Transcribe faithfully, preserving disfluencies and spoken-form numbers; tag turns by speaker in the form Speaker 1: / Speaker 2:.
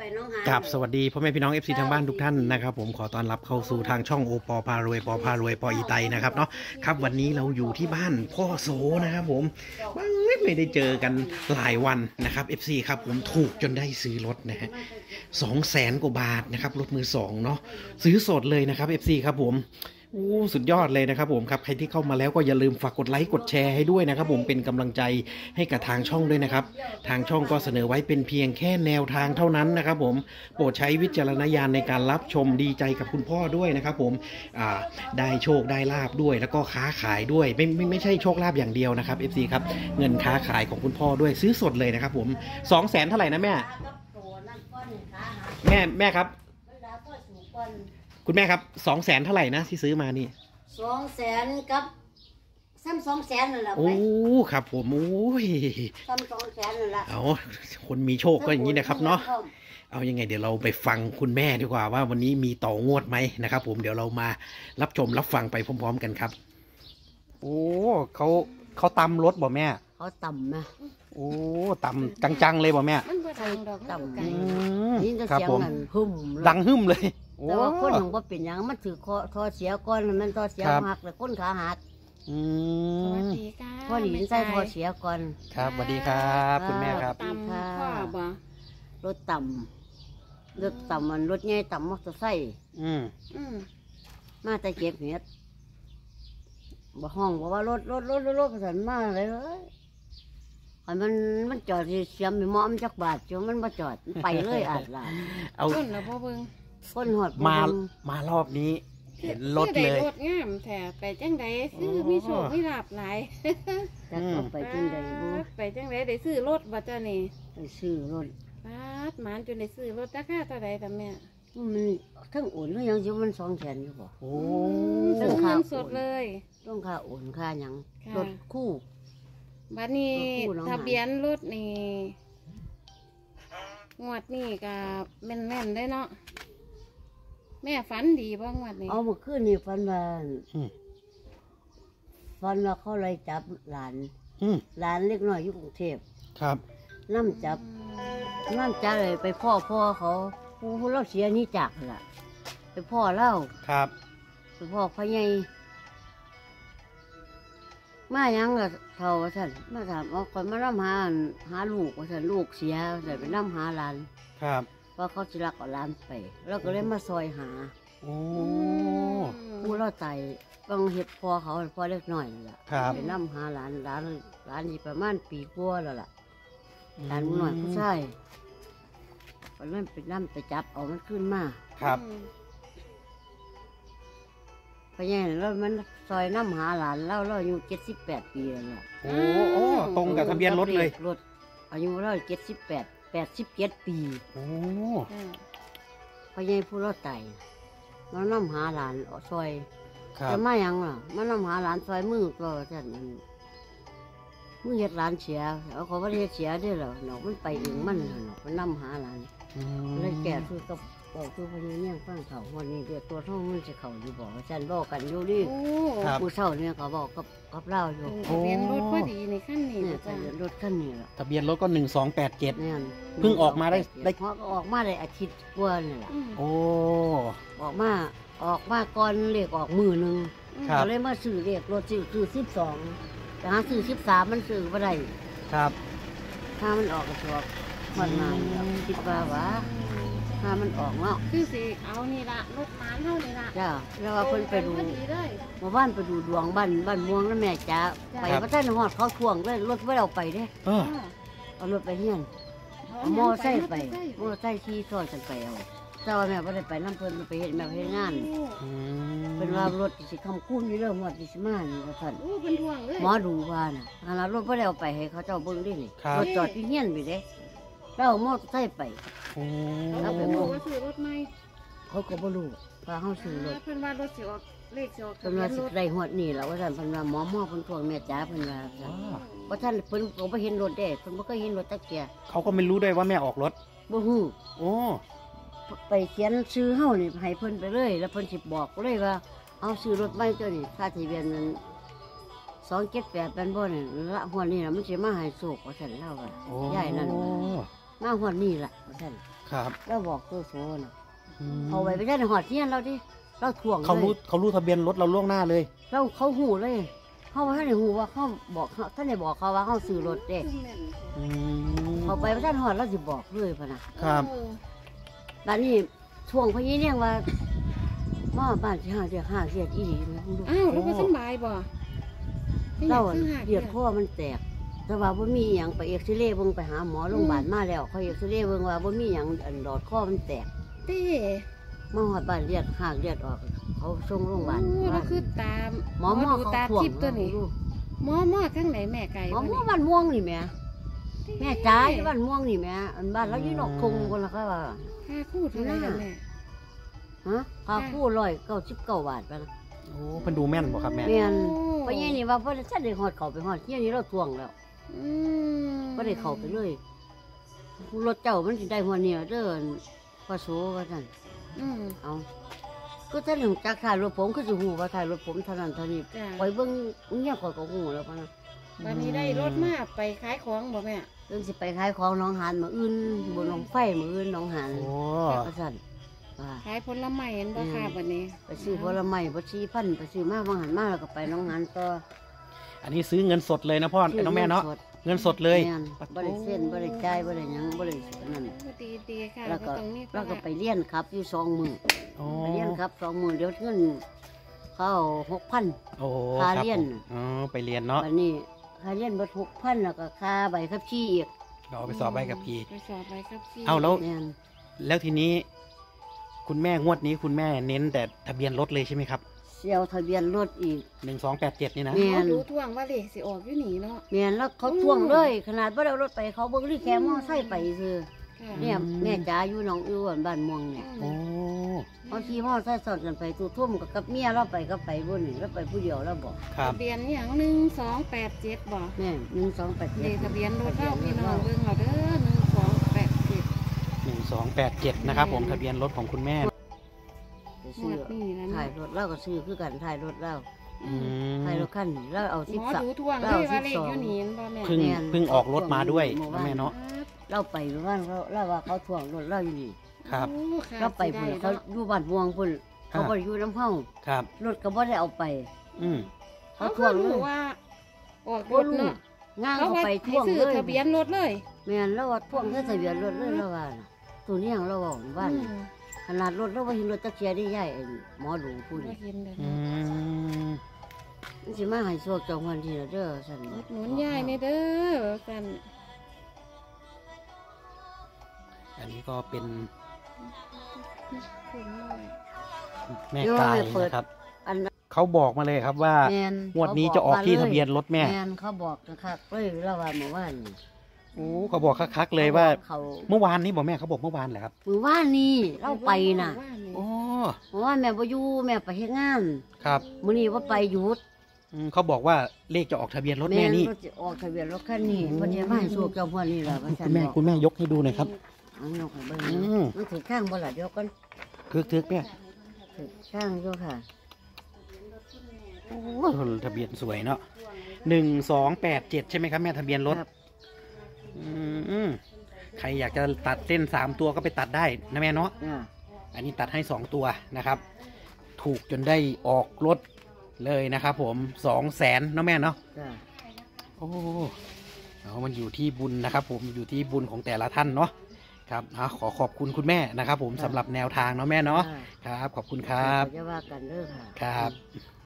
Speaker 1: กับสวัสดีพ่อแม่พี่น้อง เอฟ ซี ทางบ้านทุกท่านนะครับผมขอต้อนรับเข้าสู่ทางช่องโอปอพารวยปอพารวยปออีไตนะครับเนาะครับวันนี้เราอยู่ที่บ้านพ่อโสนะครับผมไม่ได้เจอกันหลายวันนะครับ เอฟ ซี ครับผมถูกจนได้ซื้อรถนะฮะสองแสนกว่าบาทนะครับรถมือสองเนาะซื้อสดเลยนะครับ เอฟ ซี ครับผมโอ้สุดยอดเลยนะครับผมครับใครที่เข้ามาแล้วก็อย่าลืมฝากกดไลค์กดแชร์ให้ด้วยนะครับผมเป็นกำลังใจให้กับทางช่องด้วยนะครับทางช่องก็เสนอไว้เป็นเพียงแค่แนวทางเท่านั้นนะครับผมโปรดใช้วิจารณญาณในการรับชมดีใจกับคุณพ่อด้วยนะครับผมอ่าได้โชคได้ลาบด้วยแล้วก็ค้าขายด้วยไม่ไม่ไม่ใช่โชคลาบอย่างเดียวนะครับ เอฟ ซี ครับเงินค้าขายของคุณพ่อด้วยซื้อสดเลยนะครับผมสองแสนเท่าไหร่นะแม่แม่แม่ครับคุณแม่ครับสองแสนเท่าไหร่นะที่ซื้อมานี่
Speaker 2: สองแสนกับซ้ำสองแสนนั่นแหละ
Speaker 1: โอ้ครับผมโอ้ย
Speaker 2: ซ้ำสองแสนนั่นแหละ
Speaker 1: เอาคนมีโชคก็อย่างนี้นะครับเนาะเอายังไงเดี๋ยวเราไปฟังคุณแม่ดีกว่าว่าวันนี้มีต่องวดไหมนะครับผมเดี๋ยวเรามารับชมรับฟังไปพร้อมๆกันครับโอ้เขาเขาตำรถบ่แม่
Speaker 2: เขาตำนะ
Speaker 1: โอ้ตำจังๆเลยบ่แม่
Speaker 2: ใช่ตำกัน
Speaker 1: นี่ครับผม
Speaker 2: หึ่ม
Speaker 1: ดังหึ่มเลย
Speaker 2: แต่ว่าคนหนึ่งว่าเป็นอย่างมันถือคอทอเสียก้อนมันทอเสียหักแต่ก้นขาหัก
Speaker 1: อืม
Speaker 2: พอดีใส่ทอเสียก่อน
Speaker 1: ครับสวัสดีครับคุณแม่ครับ
Speaker 2: ตำพ่อบ่รถต่ำรถต่ำมันรถใหญ่ต่ำมอเตอร์ไซค์อืมมาแต่เก็บเห็ดบ่ห้องบอกว่ารถรถรถรถรถกระสันมาเลยอันมันมันจอดเสียมมีหม้อมจักบาทจนมันมาจอดไปเลยอาจละ
Speaker 1: เอา
Speaker 3: ต้นแล้วพ่อเบิ้ง
Speaker 2: คนหด
Speaker 1: มามารอบนี้เห็นรถเลย
Speaker 3: รถงามแถไปจังใดซื้อมีโชคมีลาบหลาย
Speaker 2: จะเอาไปจังใด
Speaker 3: ไปจังใดได้ซื้อรถบ่จ้านี่
Speaker 2: ไปซื้อรถ
Speaker 3: ปาดหมานจนได้ซื้อรถราคาเท่าใดแต่แม่
Speaker 2: มันทั้งโอนก็ยังอยู่มันสองแสนอยู่บ่
Speaker 1: โอ้
Speaker 3: ซื้อเงินสดเลย
Speaker 2: ต้องค่าโอนค่าหยังรถคู่
Speaker 3: บัดนี้ทะเบียนรถนี่งวดนี่กับแม่นๆได้เนาะแม่ฝันดีบ้างวันนี้
Speaker 2: เอาเมื่อคืนนี่ฝันว่าฝันว่าเขาเลยจับหลานหลานเล็กน้อยอยู่กรุงเทพ
Speaker 1: ครับ
Speaker 2: น้ำจับน้ำจับเลยไปพ่อพ่อเขาผู้เราเสียนี่จักล่ะไปพ่อเล่า
Speaker 1: ครับ
Speaker 2: ไปพ่อพ่อใหญ่มายังกับเขาท่านมาถามว่าคนมาล่ำหาหาลูกว่าท่านลูกเสียแต่ไปล่ำหาหลาน
Speaker 1: ครับ
Speaker 2: ว่าเขาจะรักเอาหลานไปแล้วก็เลยมาซอยหา
Speaker 1: โอ้
Speaker 2: ผู้เราไต่บางเห็ดพอเขาพอเล็กน้อยนั่นแหละไปล่ำหาหลานหลานหลานนี่ประมาณปีกว่าแล้วล่ะหลานหน่อยผู้ชายก็เริ่มไปล่ำไปจับเอามันขึ้นมา
Speaker 1: ครับ
Speaker 2: พอใหญ่แล้วมันซอยน้ำหาหลานเล่าเราอายุเจ็ดสิบแปดปีแล้วล่ะ
Speaker 1: โอ้โอ้ตรงกับทะเบียนรถเลย
Speaker 2: รถอายุเราเจ็ดสิบแปดแปดสิบเจ็ดปี
Speaker 1: โอ้
Speaker 2: พอใหญ่ผู้เราไต่มาน้ำหาหลานซอยจะมายังล่ะมาน้ำหาหลานซอยมือก็ท่านมันมือเห็ดหลานเสียเอาเขาว่าเห็ดเสียได้หรอเนาะมันไปเองมันเนาะมันน้ำหาหลานเลยแก่คือกับบอกคือพญาเนี่ยฟังเขาวันนี้เดี๋ยวตัวท้องมันจะเขาอยู่บอกฉันบอกกันอยู่ดิผู้เช่าเนี่ยเขาบอกกับกับเล่าอยู่
Speaker 3: ทะเบียนรถพอดีในขั้นนี้
Speaker 2: ทะเบียนรถขั้นนี้แหละ
Speaker 1: ทะเบียนรถก็หนึ่งสองแปดเจ็ดเพิ่งออกมาได้ได้
Speaker 2: เพราะออกมาได้อาทิตย์กว่านี่แหละ
Speaker 1: โอ้
Speaker 2: ออกมาออกมาก่อนเลขออกมือหนึ่งเขาเลยมาซื้อเลขรถซื้อซื้อสิบสองแต่หาซื้อสิบสามมันซื้อไม่ได้
Speaker 1: ครับ
Speaker 2: ถ้ามันออกกระสอบมันมาแล้วคิดว่าวะถ้ามันออกเนาะ
Speaker 3: คือสิเอานี่ละรถม้าเท่านี่ละ
Speaker 2: จ้าแล้วว่าเพิ่นไปดูมาบ้านไปดูดวงบ้านบ้านม่วงแล้วแม่จ๋าไปพระท่านหอดเขาทวงเลยรถไม่เอาไปเด้เอารถไปเฮียนมอไซค์ไปมอไซค์ขี่ซอยกันไปเอาเจ้าแม่ไม่ได้ไปน้ำเพิ่นไปเห็นแม่เห็นงานเป็นว่ารถสิคำคุ้นนี่เรื่องหมดดิสมานี่ท่านหมอดูว่าน่ะขณะรถไม่ได้เอาไปให้เขาเจ้าเบิ้งดินี่รถจอดที่เฮียนไปเด้เรามอไซค์ไป
Speaker 3: แล้วไปบอกว่าซื้อรถไหม
Speaker 2: เขาก็บ่รู้ว่าเขาซื้อรถ
Speaker 3: เพิ่นว่ารถสิออกเลขสิออก
Speaker 2: เพิ่นว่าสิได้หอดนี่แล้วว่าท่านเพิ่นว่าหมอหมอเพิ่นทวงแม่จ๋าเพิ่นว่าว่าท่านเพิ่นก็บ่เห็นรถเด้เพิ่นบ่เคยเห็นรถตะเกีย
Speaker 1: เขาก็ไม่รู้ด้วยว่าแม่ออกรถ
Speaker 2: บ่ฮู้
Speaker 1: โอ้
Speaker 2: ไปเขียนซื้อเฮานี่ให้เพิ่นไปเลยแล้วเพิ่นสิบอกเลยว่าเอาซื้อรถใหม่ตัวนี้ค่าทะเบียนนั้นสองเจ็ดแปดเป็นบ่เนี่ยละหัวนี่นะมันสิมาให้โศกว่าท่านเล่าว่าใหญ่นั่นมาหอดนี่แหละว่าซั่น
Speaker 1: ครับ
Speaker 2: เราบอกตัวโซน่ะ
Speaker 1: อืม
Speaker 2: เอาไว้ไปได้หอดเฮียนเราดิเราถ่วงลย
Speaker 1: เขารู้เขารู้ทะเบียนรถเราล่วงหน้าเลย
Speaker 2: เราเขาหูเลยเขาว่าท่านได้หูว่าเขาบอกเขาท่านได้บอกเขาว่าเขาซื้อรถเด้
Speaker 1: อืม
Speaker 2: เขาไปท่านหอดเราสิบอกเลยพะนะครับ
Speaker 3: เออ
Speaker 2: บ้านนี้ช่วงพะยีเนี่ยว่าว่าบ้านที่ห้าเดียกห้าเสียดอีหลีนะคุณดู
Speaker 3: อ้าวแล้วบ่สำบายบ่เป็นหยั
Speaker 2: เรา
Speaker 3: ง
Speaker 2: อะ
Speaker 3: คือหัก
Speaker 2: เดียดข้อมันแตก แต่ว่าบ่มีอหย่างไปเอ็กซเรย์เบิ่งไปหาหมอโรงพยาบาลมาแล้วเขาเอ็กซเรย์เบิ่งว่าบ่มีอหย่างอันหลอดข้อมันแตก
Speaker 3: เต้
Speaker 2: มาหอดบ้านเลียดหากเลียดออก เขาส่งโรงพยาบาล
Speaker 3: โอ้แล้วคือตาม
Speaker 2: หมอหมอ
Speaker 3: ดู
Speaker 2: เขา
Speaker 3: ตา
Speaker 2: ถ่วง
Speaker 3: ทิพย์ตัวนี้
Speaker 2: ลูก
Speaker 3: หมอหมอทั้งไหนแม่ไก่
Speaker 2: หมอ
Speaker 3: วะ
Speaker 2: หมอ
Speaker 3: นี่
Speaker 2: บ้านม่วงนี่แม่แม่จ้าอยู่บ้านม่วงนี่แม่อันบ้านเราอยู่นอกคงคนละก็ว่า
Speaker 3: ค่าคู่เท่าไหร่ล่ะแม่
Speaker 2: ฮะค่าคู่ร้อยเก้าสิบเก้าบาทไปละ
Speaker 1: โอ้เพิ่นดูแม่นบ่ครับแม่
Speaker 2: แม่นเพราะงี้นี่ว่าเพราะฉันได้หอดเขาไปหอดเที่ยนี้เราทวงแล้ว
Speaker 3: อืม
Speaker 2: ก็ได้เขาไปเลยรถเจ้ามันสิได้หัวเนี่ยเด้อพอโซว่าท่าน
Speaker 3: อืม
Speaker 2: เอาก็ท่านหนึ่งจากถ่ายรถผมก็จะหูว่าถ่ายรถผมเท่านั้นเท่านี้
Speaker 3: จ้ะ
Speaker 2: ปล่อยเบิ้งเงี้ยข่อยก็หูแล้วพะนะ
Speaker 3: วันนี้ได้รถมาไปขายของบ่แม่
Speaker 2: เรื่องสิไปขายของหน้องหานมาอื่นบนหนองไฟมาอื่นหน้องหาน
Speaker 1: โอ้
Speaker 2: ว่าท่านว่า
Speaker 3: ขายผลไม้เห็นบ่ค่ะวันนี้
Speaker 2: ไปซื้อผลไม้บัชีพันธุ์ไปซื้อมาบางหันมาแล้วก็ไปหน้องหานต่อ
Speaker 1: อันนี้ซื้อเงินสดเลยนะพ่อไอ้น้องแม่เนาะ
Speaker 2: ซื้อ
Speaker 1: เงินสดเลย
Speaker 2: แม่นบ่ได้เส้นบ่ได้จ่ายบ่ได้หยังบ่ได้นั่น
Speaker 3: ดีดีๆค่ะ
Speaker 2: แล้วก็
Speaker 3: ตรงนี้
Speaker 2: แล้วก็ไปเลี้ยนครับอยู่สองมือ
Speaker 1: โอ้
Speaker 2: ไปเลี้ยนครับสองมือเดี๋ยวเงินเขาหกพัน
Speaker 1: โอ้
Speaker 2: ค่า
Speaker 1: ครับ
Speaker 2: เรียน
Speaker 1: ผมอ๋อไปเรียนเนาะ
Speaker 2: วันนี้ค่าเลี้ยนเบิดหกพันแล้วก็ค่าใบขับขี่อีก
Speaker 1: เราเอาไปสอบใบกับพี่
Speaker 3: ไปสอบไปครับพี่
Speaker 1: เอาแล้ว
Speaker 2: แม่น
Speaker 1: แล้วทีนี้ คุณแม่งวดนี้คุณแม่เน้นแต่ทะเบียนรถเลยใช่ไหมครับ
Speaker 2: เสียวทะเบียนรถอีก
Speaker 1: หนึ่งสองแปดเจ็ดนี่นะ
Speaker 2: แม่
Speaker 3: เขาดูท่วงว่าเลขสิออกอยู่หนีเนาะ
Speaker 2: แม่นแล้วเขาทวงเลย ขนาดว่าเรารถไปเขาเบิ่งรีแค่มอไซค์ไปคือ
Speaker 3: ค่ะ
Speaker 2: เนี่ยแม่จ๋าอยู่หนองอยู่บ้านม่วงเนี่ย
Speaker 1: โอ้
Speaker 2: เขาขี่มอไซค์สอดกันไปตู้ทุ่มกับกับเมียเราไปก็ไปบนนี่เราไปผู้เดียวเราบอก
Speaker 1: ครับ
Speaker 3: ทะเบียนอย่างหนึ่งสองแปดเจ็ดบ่
Speaker 2: แม่หนึ่งสองแปด
Speaker 3: เล
Speaker 2: เจ็ด
Speaker 3: ขทะเบียนรถเล่าพี่น้องเบิ่งเอาเด้อหนึ่งสองแปดเจ็ด
Speaker 1: หนึ่งสองแปดเจ็ดนะครับผมทะเบียนรถของคุณแม่
Speaker 2: ไป
Speaker 3: หม
Speaker 2: ซื้อ
Speaker 3: ดนี่แล้ว
Speaker 2: ถ่าย
Speaker 3: เนาะ
Speaker 2: รถเราก็ซื้อคือกันถ่ายรถเรา
Speaker 1: อืม
Speaker 2: ถ่ายรถคันนี้เราเอา
Speaker 3: ห
Speaker 2: สิบ
Speaker 3: มอ
Speaker 2: สาม
Speaker 3: ดูท่วงเลยว่าเลขอยู่หนีบ่แม่
Speaker 1: เพิ่ง
Speaker 2: แม่น
Speaker 1: เพิ่งออกรถมาด้วย
Speaker 2: เมื่อวาน
Speaker 1: นะแม่เนาะ
Speaker 2: เราไปเมื่อวานเขาเราว่าเขาทวงรถเราอยู่นี่
Speaker 1: ครับ
Speaker 3: โอ้ค่ะ
Speaker 2: เราไปพุ่นเขาอยู่บ้านม่วงพุ่นเขา
Speaker 1: อ่า
Speaker 2: บ่ได้อยู่น้ำเฮา
Speaker 1: ครับ
Speaker 2: รถก็บ่ได้เอาไป
Speaker 1: อืม
Speaker 3: เขา
Speaker 2: เขาท
Speaker 3: ก็
Speaker 2: วงเล
Speaker 3: รู้
Speaker 2: ย
Speaker 3: ว่าออก
Speaker 2: บ่
Speaker 3: รถ
Speaker 2: รู้
Speaker 3: เนาะ
Speaker 2: งาน
Speaker 3: เขา
Speaker 2: เขา
Speaker 3: ว่า
Speaker 2: ไป
Speaker 3: ให้
Speaker 2: ทวง
Speaker 3: ซื้อ
Speaker 2: เลย
Speaker 3: ทะเบียนรถเลย
Speaker 2: แม่นเราว่าทวงแค่ทะเบียนรถเลยเราว่าน่ะตัวเนี้ยเราเว้าบ้าน
Speaker 3: อืม
Speaker 2: ขนาดรถเราบ่เห็นรถจักเที่ยได้ใหญ่ไอ้หมอดูผู้
Speaker 3: บ่
Speaker 2: นี่
Speaker 3: เห็นเลย
Speaker 1: อื
Speaker 3: เนาะ
Speaker 1: ม
Speaker 2: มันสิมาให้โชคจองวันที่น่ะเด้อซั่น
Speaker 3: อุดหนุนยายในเด้อกัน
Speaker 1: อันนี้ก็เป็น
Speaker 3: ถึงหน่อย
Speaker 1: แม่กายนะครับ
Speaker 2: อันนั้น
Speaker 1: เขาบอกมาเลยครับว่า
Speaker 2: แม่น
Speaker 1: งวดนี้จะออกที่ทะเบียนรถแม่
Speaker 2: แม่นเขาบอกคักๆเลยเราว่าเมื่อวานนี่
Speaker 1: โอ้เขาบอกคักๆเลยว่า
Speaker 2: เขา
Speaker 1: เมื่อวานนี้บอกแม่เขาบอกเมื่อวานเหรอครับ
Speaker 2: มื้อวานนี้เราไปน่ะ
Speaker 3: ว่านี่
Speaker 1: โอ้
Speaker 2: เพราะว่าแม่บ่อยู่แม่ไปเฮ็ดงาน
Speaker 1: ครับ
Speaker 2: มื้อนี้ว่าไปหยุด
Speaker 1: อืมเขาบอกว่าเลขจะออกทะเบียนรถแม่นี่
Speaker 2: รถจะออกทะเบียนรถคันนี้เพิ่นจะมาให้โชคเจ้าพ่อนี่ล่ะว่าซั่
Speaker 1: คุ
Speaker 2: น
Speaker 1: ณแม่
Speaker 2: บอก
Speaker 1: คุณแม่ยกให้ดูหน่อยครับ
Speaker 2: เอายกให้เบิ่ง
Speaker 1: อืม
Speaker 2: มันถือข้างบ่ล่ะเดี๋ยวก่อน
Speaker 1: ทึกทึกๆแม่
Speaker 2: ถือข้างอยู่ค่ะ
Speaker 1: โอ้ทะเบียนสวยเนาะหนึ่งสองแปดเจ็ดใช่ไหมครับแม่ทะเบียนรถ
Speaker 2: ครับ
Speaker 1: อืมใครอยากจะตัดเส้นสามตัวก็ไปตัดได้นะแม่เนาะ
Speaker 2: อ่า
Speaker 1: อันนี้ตัดให้สองตัวนะครับ ถูกจนได้ออกรถเลยนะครับผมสองแสนเนาะแม่เนาะ
Speaker 2: จ้ะ
Speaker 1: โอ้เอามันอยู่ที่บุญนะครับ ผมอยู่ที่บุญของแต่ละท่านเนาะครับอ่ะขอขอบคุณคุณแม่นะครับ ผมสำหรับแนวทางเนาะแม่เนาะ
Speaker 2: อ่า
Speaker 1: ครับ ขอบคุณครับ
Speaker 2: จะว่ากันเด้อค่ะ
Speaker 1: ครับ